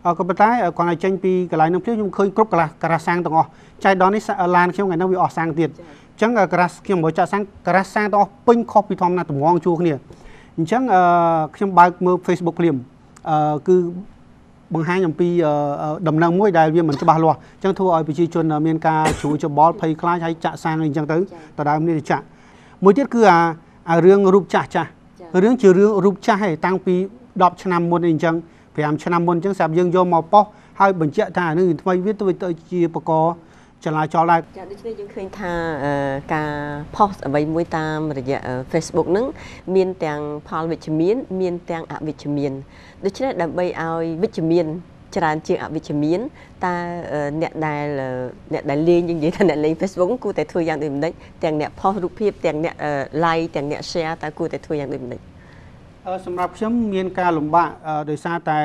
ក៏ប៉ុន្តែគាត់ឲ្យចេញពីកន្លែងនោះភ្លាមខ្ញុំឃើញគ្រប់ការ៉ាសាំងទាំងអស់ចៃដននេះឡានខ្ញុំថ្ងៃនោះវាអស់សាំងទៀតអញ្ចឹងការ៉ាខ្ញុំមកចាក់សាំងការ៉ាសាំងទាំងអស់ពេញខុសពីធម្មតាតម្ងជួគ្នាអញ្ចឹងខ្ញុំបើកមើល Facebook ភ្លាមគឺបង្ហាញអំពីដំណឹងមួយដែលវាមិនច្បាស់លាស់អញ្ចឹងធ្វើឲ្យប្រជាជនមានការជ្រួលច្បល់ភ័យខ្លាចហើយចាក់សាំងអីអញ្ចឹងទៅដដើមនេះចាក់មួយទៀតគឺរឿងរូបចាស់រឿងជារឿងរូបចាស់ឯងតាំងពី10ឆ្នាំមុនអីអញ្ចឹង5ឆ្នាំមុនអញ្ចឹងសម្រាប់យើងយកមកប៉ោះហើយបញ្ជាក់ថានេះថ្មីវាទៅជាបកចលាចលដែរចាដូច្នេះយើងឃើញថាការ post អ្វីមួយតាមរយៈ Facebook ហ្នឹងមានទាំងផលវិជ្ជមានមានទាំងអវិជ្ជមានដូច្នេះដើម្បីឲ្យវិជ្ជមានច្រើនជាងអវិជ្ជមានតើអ្នកដែលលេងយើងនិយាយថាអ្នកលេង Facebook គួរតែធ្វើយ៉ាងដូចម្តេចទាំងអ្នក post រូបភាពទាំងអ្នក like ទាំងអ្នក share តើគួរតែធ្វើយ៉ាងដូចម្តេចសម្រាប់ខ្ញុំមានការលំបាកដោយសារតែ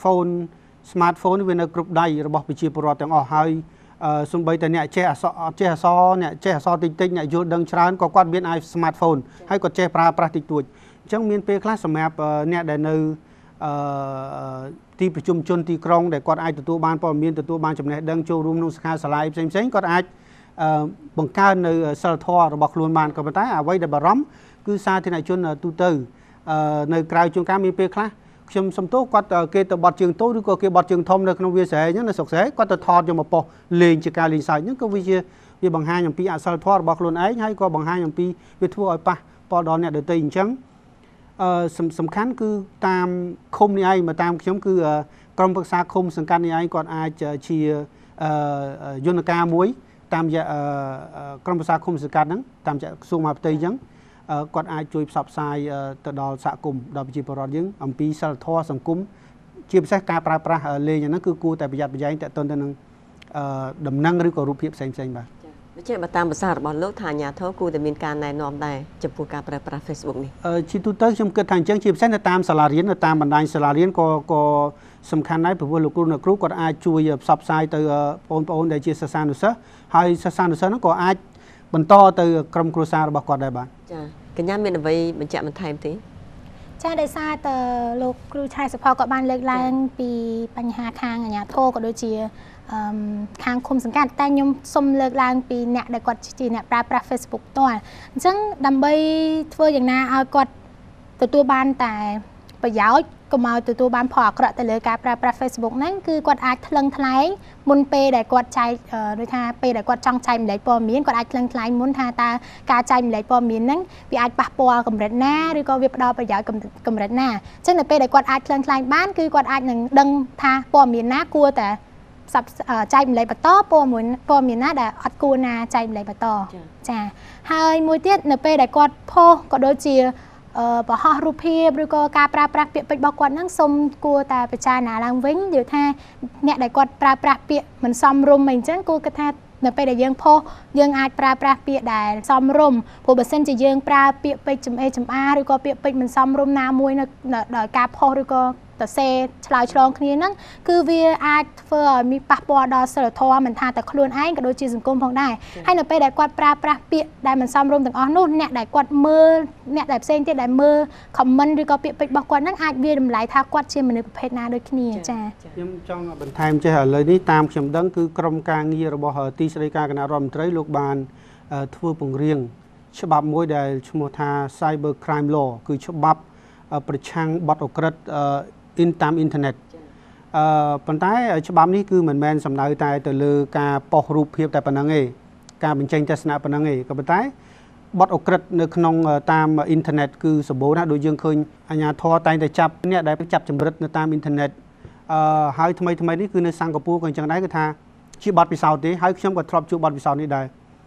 smartphone វានៅគ្រប់ដៃរបស់ប្រជាពលរដ្ឋទាំងអស់ហើយសំបីតែអ្នកចេះអសរអ្នកចេះអសរតិចអ្នកយល់ដឹងច្រើនក៏គាត់មាន smartphone ហើយគាត់ចេះប្រើប្រាស់តិចតួចអញ្ចឹងមានពេលខ្លះសម្រាប់អ្នកដែលនៅទីប្រជុំជនទីក្រុងដែលគាត់អាចទទួលបានព័ត៌មានទទួលបានចំណេះដឹងចូលរួមក្នុងសិក្ខាសាលាផ្សេងគាត់អាចបង្កើននៅសិលធម៌របស់ខ្លួនបានក៏ប៉ុន្តែអ្វីដែលបារម្ភគឺសាធារណជនទូទៅនៅក្រៅជួនកាលមានពេលខ្លះខ្ញុំសំទោសគាត់គេទៅបត់ជើងតូចឬក៏គេបត់ជើងធំនៅក្នុងវាលស្រែអញ្ចឹងនៅស្រុកស្រែគាត់ទៅថតយកមកប៉ុស្តិ៍លេងជាការលេងសើចអញ្ចឹងក៏វាបង្ហាញអំពីអសិលធម៌របស់ខ្លួនឯងហើយក៏បង្ហាញអំពីវាធ្វើឲ្យប៉ះពាល់ដល់អ្នកដទៃអញ្ចឹងសំខាន់គឺតាមឃុំនេះឯងមកតាមខ្ញុំគឺក្រុមប្រឹក្សាឃុំសង្កាត់នេះឯងគាត់អាចជាយន្តការមួយតាមរយៈក្រុមប្រឹក្សាឃុំសង្កាត់ហ្នឹងតាមរយៈក្រសួងមហាផ្ទៃអញ្ចឹងគាត់អាចជួយផ្សព្វផ្សាយទៅដល់សហគមន៍ដល់ប្រជាពលរដ្ឋយើងអំពីសិលធម៌សង្គមជាពិសេសការប្រើប្រាស់លេងហ្នឹងគឺគួរតែប្រយ័ត្នប្រយែងតទៅនឹងដំណឹងឬក៏រូបភាពផ្សេងបាទដូច្នេះបើតាមភាសារបស់លោកថាអាញាធរគួរតែមានការណែនាំដែរចំពោះការប្រើប្រាស់ Facebook នេះជាទូទៅខ្ញុំគិតថាអញ្ចឹងជាពិសេសនៅតាមសាលារៀននៅតាមបណ្ដាញសាលារៀនក៏សំខាន់ដែរព្រោះលោកគ្រូអ្នកគ្រូគាត់អាចជួយផ្សព្វផ្សាយទៅបងប្អូនដែលជាសិស្សានុសិស្សហើយសិស្សានុសិស្សហ្នឹងក៏អាចបន្តទៅក្រុមគ្រួសាររបស់គាត់ដែរបាទចាកញ្ញាមានអ្វីបញ្ជាក់បន្ថែមទេចាដោយសារតែលោកគ្រូឆៃសុផលក៏បានលើកឡើងពីបញ្ហាខាងអាជ្ញាធរក៏ដូចជាខាងឃុំសង្កាត់តែខ្ញុំសូមលើកឡើងពីអ្នកដែលគាត់ជាអ្នកប្រើប្រាស់ Facebook ផ្ទាល់អញ្ចឹងដើម្បីធ្វើយ៉ាងណាឲ្យគាត់ទទួលបានតែប្រយោជន៍កុំឲ្យទទួលបានផលអាក្រក់ទៅលើការប្រើប្រាស់ Facebook ហ្នឹងគឺគាត់អាចថ្លឹងថ្លែងមុនពេលដែលគាត់ចែកដូចថាពេលដែលគាត់ចង់ចែកម្លែកព័ត៌មានគាត់អាចថ្លឹងថ្លែងមុនថាតើការចែកម្លែកព័ត៌មានហ្នឹងវាអាចប៉ះពាល់កម្រិតណាឬក៏វាផ្ដល់ប្រយោជន៍កម្រិតណាអញ្ចឹងនៅពេលដែលគាត់អាចថ្លឹងថ្លែងបានគឺគាត់អាចនឹងដឹងថាព័ត៌មានណាគួរតែចែកម្លែកបន្តព័ត៌មានណាដែលអត់គួរណាចែកម្លែកបន្តចាហើយមួយទៀតនៅពេលដែលគាត់ផុសក៏ដូចជាបង្ហោះរូបភាពឬក៏ការប្រើប្រាស់ពាក្យពេចន៍របស់គាត់ហ្នឹងសូមគួរតែពិចារណាឡើងវិញនិយាយថាអ្នកដែលគាត់ប្រើប្រាស់ពាក្យមិនសមរម្យអីចឹងគួរគិតថានៅពេលដែលយើងផុសយើងអាចប្រើប្រាស់ពាក្យដែលសមរម្យព្រោះបើសិនជាយើងប្រើពាក្យពេចន៍ចំអេចំអាឬក៏ពាក្យពេចន៍មិនសមរម្យណាមួយនៅដោយការផុសឬក៏ទៅសេឆ្លើយឆ្លងគ្នាហ្នឹងគឺវាអាចធ្វើឲ្យមានប៉ះពាល់ដល់សិលធម៌មិនថាតែខ្លួនឯងក៏ដូចជាសង្គមផងដែរហើយនៅពេលដែលគាត់ប្រើប្រាស់ពាក្យដែលមិនសមរម្យទាំងអស់នោះអ្នកដែលគាត់មើលអ្នកដែលផ្សេងទៀតដែលមើល comment ឬក៏ពាក្យពេចន៍របស់គាត់ហ្នឹងអាចវាតម្លៃថាគាត់ជាមនុស្សប្រភេទណាដូចគ្នាចា៎ខ្ញុំចង់បន្ថែមចេះឥឡូវនេះតាមខ្ញុំដឹងគឺក្រុមការងាររបស់ទីស្តីការគណៈរដ្ឋមន្ត្រីលោកបានធ្វើពង្រៀងច្បាប់មួយដែលឈ្មោះថា Cyber Crime Law គឺច្បាប់ប្រឆាំងបទឧក្រិដ្ឋតាមអ៊ីនធឺណិតប៉ុន្តែច្បាប់នេះគឺមិនមែនសំដៅតែទៅលើការប៉ុស្តិ៍រូបភាពតែប៉ុណ្្នឹងទេការបញ្ចេញទស្សនៈប៉ុណ្្នឹងទេក៏ប៉ុន្តែបទឧក្រិដ្ឋនៅក្នុងតាមអ៊ីនធឺណិតគឺសម្បូរណាស់ដូចយើងឃើញអាជ្ញាធរតែងតែចាប់អ្នកដែលចាប់ចម្រិតនៅតាមអ៊ីនធឺណិតហើយថ្មីនេះគឺនៅសិង្ហបុរីក៏អញ្ចឹងដែរគឺថាជាបទពិសោធន៍ទេហើយខ្ញុំក៏ធ្លាប់ជួបបទពិសោធន៍នេះដែរ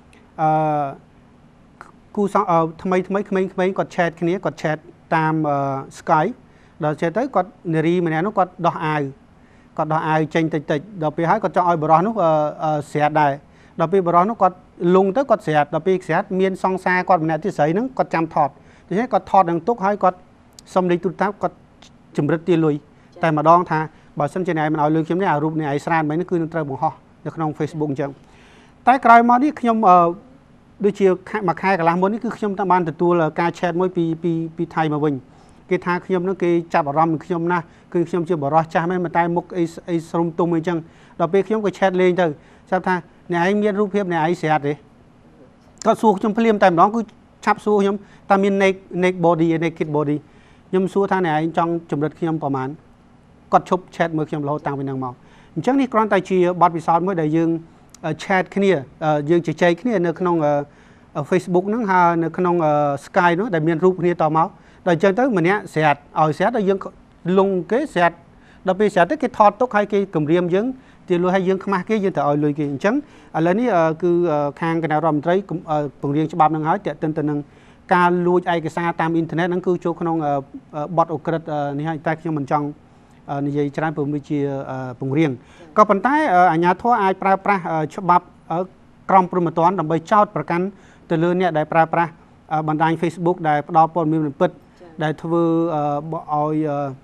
គូថ្មីក្មេងៗគាត់ឆេតគ្នាគាត់ឆេតតាម Skype ដល់ចេះទៅគាត់នារីម្នាក់នោះគាត់ដោះអាវចេញតិចដល់ពេលហើយគាត់ចង់ឲ្យបរិះនោះស្រាតដែរដល់ពេលបរិះនោះគាត់លងទៅគាត់ស្រាតដល់ពេលស្រាតមានសង្សារគាត់ម្នាក់ទៀតស្រីហ្នឹងគាត់ចាំថតដូច្នេះគាត់ថតនឹងទុកហើយគាត់សុំលេខទូរស័ព្ទគាត់ចម្រិតទាលុយតែម្ដងថាបើសិនជាអ្នកមិនឲ្យលុយខ្ញុំនេះអារូបនេះឯងស្រាតមិនគឺនឹងត្រូវបង្ហោះនៅក្នុង Facebook អញ្ចឹងតែក្រោយមកនេះខ្ញុំដូចជាមួយខែកន្លះមុននេះគឺខ្ញុំតាមបានទទួលការឆេតមួយពីថៃមកវិញគេថាខ្ញុំនឹងគេចាប់អារម្មណ៍ខ្ញុំណាស់គឺខ្ញុំជាបរិសុទ្ធចាស់មែនតែមុខអីស្រោមទុំអីចឹងដល់ពេលខ្ញុំក៏ឆេតលេងទៅចាប់ថាអ្នកឯងមានរូបភាពអ្នកឯងស្រាប់ទេគាត់សួរខ្ញុំភ្លាមតែម្ដងគឺឆាប់សួរខ្ញុំតើមាន naked body naked body ខ្ញុំសួរថាអ្នកឯងចង់ចម្រិតខ្ញុំប្រហែលគាត់ឈប់ឆេតមើលខ្ញុំរហូតតាំងពីហ្នឹងមកអញ្ចឹងនេះគ្រាន់តែជាបទពិសោធន៍មួយដែលយើងឆេតគ្នាយើងជជែកគ្នានៅក្នុងFacebook ហ្នឹងហើយនៅក្នុង Skype នោះដែលមានរូបគ្នាតមកដល់អញ្ចឹងទៅម្នាក់ស្រាតឲ្យស្រាតដល់យើងលងគេស្រាតដល់ពេលស្រាតទៅគេថតទុកហើយគេគម្រាមយើងទីលុយឲ្យយើងខ្មាស់គេយើងត្រូវឲ្យលុយគេអញ្ចឹងឥឡូវនេះគឺខាងគណៈរដ្ឋមន្ត្រីពង្រៀងច្បាប់នឹងហើយតេតិនទៅនឹងការលួចឯកសារតាមអ៊ីនធឺណិតហ្នឹងគឺចូលក្នុងបទអក្រិតនេះហើយតែខ្ញុំមិនចង់និយាយច្រើនព្រោះវាជាពង្រៀងក៏ប៉ុន្តែអាជ្ញាធរអាចប្រើប្រាស់ច្បាប់ក្រមព្រហ្មទណ្ឌដើម្បីចោទប្រកាន់ទៅលើអ្នកដែលប្រើប្រាស់បណ្ដាញ Facebook ដែលផ្ដល់ព័ត៌មានមិនពិតដែលធ្វើឲ្យ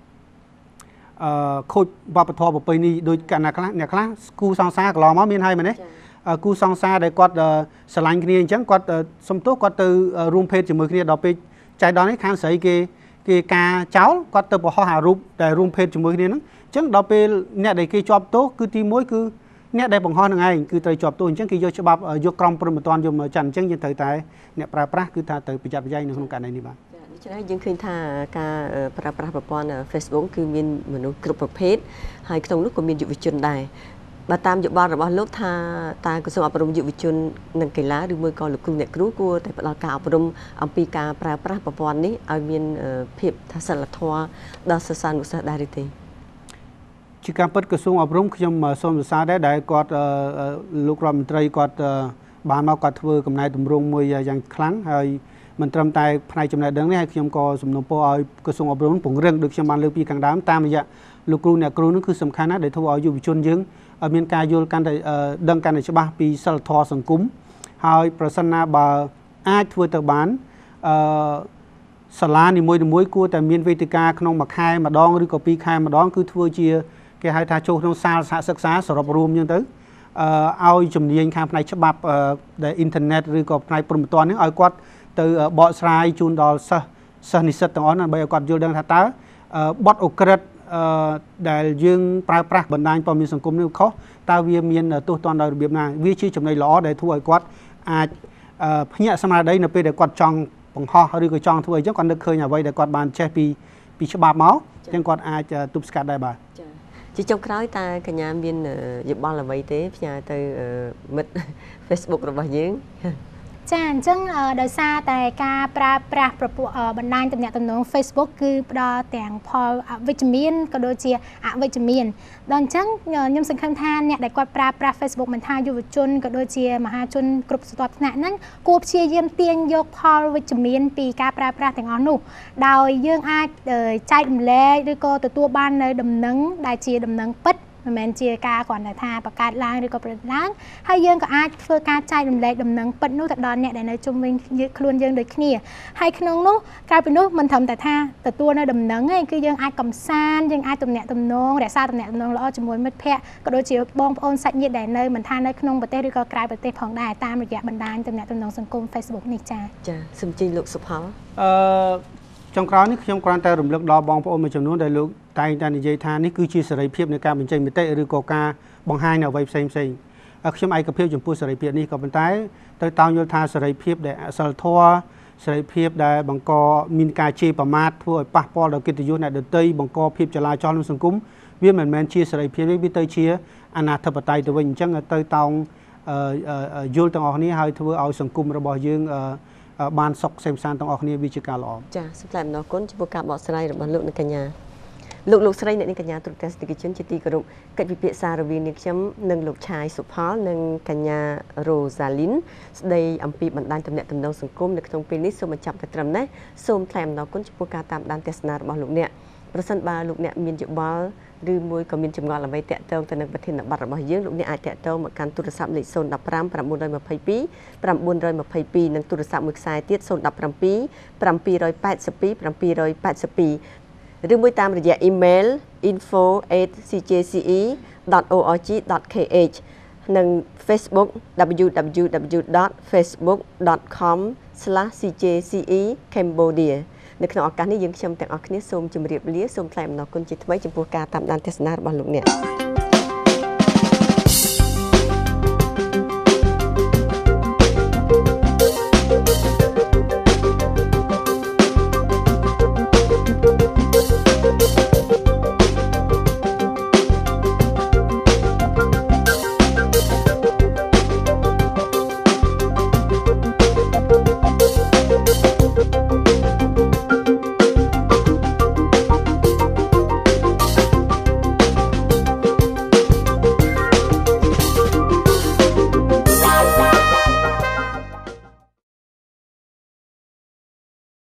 ខូចវប្បធម៌ប្រពៃណីដោយអ្នកខ្លះគូសង្សារកន្លងមកមានហើយមែនទេគូសង្សារដែលគាត់ស្រឡាញ់គ្នាអញ្ចឹងគាត់សំទោសគាត់ទៅរួមភេទជាមួយគ្នាដល់ពេលចៃដន្យនេះខាងស្រីគេការចោលគាត់ទៅបង្ហោះអារូបដែលរួមភេទជាមួយគ្នាហ្នឹងអញ្ចឹងដល់ពេលអ្នកដែលគេជាប់ទោសគឺទី1គឺអ្នកដែលបង្ហោះនឹងឯងគឺត្រូវជាប់ទោសអញ្ចឹងគេយកច្បាប់យកក្រមព្រហ្មទណ្ឌយកមកចាត់អញ្ចឹងយើងត្រូវតែអ្នកប្រើប្រាស់គឺថាត្រូវប្រយ័ត្នប្រយែងនៅក្នុងករណីនេះបាទដូច្នេះយើងឃើញថាការប្រើប្រាស់ប្រព័ន្ធ Facebook គឺមានមនុស្សគ្រប់ប្រភេទហើយក្នុងនោះក៏មានយុវជនដែរបើតាមយោបល់របស់លោកថាតើក្រសួងអប់រំយុវជននិងកីឡាឬមួយក៏លោកគ្រូអ្នកគ្រូគួរតែផ្ដល់ការអប់រំអំពីការប្រើប្រាស់ប្រព័ន្ធនេះឲ្យមានភាពថាសិលធម៌ដល់សិស្សានុសិស្សដែរឬទេជាការពិតក្រសួងអប់រំខ្ញុំសូមសរសើរដែរដែលគាត់លោករដ្ឋមន្ត្រីគាត់បានមកគាត់ធ្វើកំណែតម្រង់មួយយ៉ាងខ្លាំងហើយមិនត្រឹមតែផ្នែកចំណេះដឹងនេះហើយខ្ញុំក៏សំណូមពរឲ្យក្រសួងអប់រំពង្រឹងដូចខ្ញុំបានលើកពីខាងដើមតាមរយៈលោកគ្រូអ្នកគ្រូនោះគឺសំខាន់ណាស់ដែលធ្វើឲ្យយុវជនយើងមានការយល់កាន់តែដឹងកាន់តែច្បាស់ពីសិលធម៌សង្គមហើយប្រសិនណាបើអាចធ្វើទៅបានសាលានីមួយៗគួរតែមានវេទិកាក្នុងមួយខែម្ដងឬក៏2ខែម្ដងគឺធ្វើជាគេហៅថាចូលក្នុងសាលសហសិក្សាសរុបរួមអញ្ចឹងទៅឲ្យជំនាញខាងផ្នែកច្បាប់ដែលអ៊ីនធឺណិតឬក៏ផ្នែកព្រហ្មទណ្ឌនេះឲ្យគាត់ទៅបកស្រាយជូនដល់សិស្សនិស្សិតទាំងអស់ដើម្បីឲ្យគាត់យល់ដឹងថាតើបទអក្រិតដែលយើងប្រើប្រាស់បណ្ដាញព័ត៌មានសង្គមនេះខុសតើវាមានទោសទណ្ឌដោយរបៀបណាវាជាចំណុចល្អដែលធ្វើឲ្យគាត់អាចភ្ញាក់ស្មារតីនៅពេលដែលគាត់ចង់បង្ហោះឬក៏ចង់ធ្វើអីចឹងគាត់នឹកឃើញអ្វីដែលគាត់បានចេះពីច្បាប់មកអញ្ចឹងគាត់អាចទប់ស្កាត់ដែរបាទជាចុងក្រោយតើកញ្ញាមានយោបល់អ្វីទេផ្ញើទៅមិត្ត Facebook របស់យើងចាអញ្ចឹងដោយសារតែការប្រើប្រាស់បណ្ដាញទំនាក់ទំនង Facebook គឺផ្ដល់ទាំងផលវិជ្ជមានក៏ដូចជាអវិជ្ជមានដល់អញ្ចឹងខ្ញុំសង្ឃឹមថាអ្នកដែលគាត់ប្រើប្រាស់ Facebook មិនថាយុវជនក៏ដូចជាមហាជនគ្រប់ស្រទាប់ថ្នាក់ហ្នឹងគួរព្យាយាមទាញយកផលវិជ្ជមានពីការប្រើប្រាស់ទាំងអស់នោះដោយយើងអាចចែករំលែកឬក៏ទទួលបាននៅដំណឹងដែលជាដំណឹងពិតមិនមែនជាការគ្រាន់តែថាបង្កើតឡើងឬក៏ប្រឌិតឡើងហើយយើងក៏អាចធ្វើការចែករំលែកដំណឹងពិតនោះទៅដល់អ្នកដែលនៅជុំវិញខ្លួនយើងដូចគ្នាហើយក្នុងនោះក្រៅពីនោះមិនត្រឹមតែថាទទួលនៅដំណឹងទេគឺយើងអាចកំសាន្តយើងអាចទំនាក់ទំនងរក្សាទំនាក់ទំនងល្អជាមួយមិត្តភ័ក្តិក៏ដូចជាបងប្អូនសាច់ញាតិដែលនៅមិនថានៅក្នុងប្រទេសឬក៏ក្រៅប្រទេសផងដែរតាមរយៈបណ្ដាញទំនាក់ទំនងសង្គម Facebook នេះចាសូមជិញលោកសុផលចុងក្រោយនេះខ្ញុំគ្រាន់តែរំលឹកដល់បងប្អូនមួយចំនួនដែលលោកតែងតែនិយាយថានេះគឺជាសេរីភាពនៃការបញ្ចេញមតិឬក៏ការបង្ហាញនៅអ្វីផ្សេងខ្ញុំឯកភាពចំពោះសេរីភាពនេះក៏ប៉ុន្តែត្រូវតោងយល់ថាសេរីភាពដែលអសិលធម៌សេរីភាពដែលបង្កមានការជេរប្រមាថធ្វើឲ្យប៉ះពាល់ដល់កិត្តិយសអ្នកដទៃបង្កភាពចលាចលក្នុងសង្គមវាមិនមែនជាសេរីភាពទេវាទៅជាអនាធិបតេយ្យទៅវិញអញ្ចឹងទៅតោងយល់ទាំងអស់គ្នាហើយធ្វើឲ្យសង្គមរបស់យើងបានសុខសេមសានទាំងអស់គ្នាវាជាការល្អចាសូមថ្លែងអំណរគុណចំពោះការបកស្រាយរបស់លោកនិងកញ្ញាលោកស្រីអ្នកនាងកញ្ញាទូរទស្សនិកជនជាទីគោរពកិច្ចពិភាក្សារវាងនាងខ្ញុំនិងលោកឆាយសុផលនិងកញ្ញារ៉ូសាលីនស្ដីអំពីបណ្ដាញទំនាក់ទំនងសង្គមនៅក្នុងពេលនេះសូមបញ្ចប់តែត្រឹមនេះសូមថ្លែងអំណរគុណចំពោះការតាមដានទស្សនារបស់លោកអ្នកប្រសិនបើលោកអ្នកមានយោបល់ឬមួយក៏មានចម្ងល់អ្វីតាក់ទងទៅនឹងប្រធានបទរបស់យើងលោកអ្នកអាចតាក់ទងមកកាន់ទូរស័ព្ទលេខ015 922 922និងទូរស័ព្ទមួយខ្សែទៀត017 782 ឬមួយតាមរយៈ email info@cjce.org.kh និង Facebook www.facebook.com/cjce Cambodia នៅក្នុងឱកាសនេះយើងខ្ញុំទាំងអស់គ្នាសូមជម្រាបលាសូមថ្លែងអំណរគុណជាថ្មីចំពោះការតាមដានទស្សនារបស់លោកអ្នក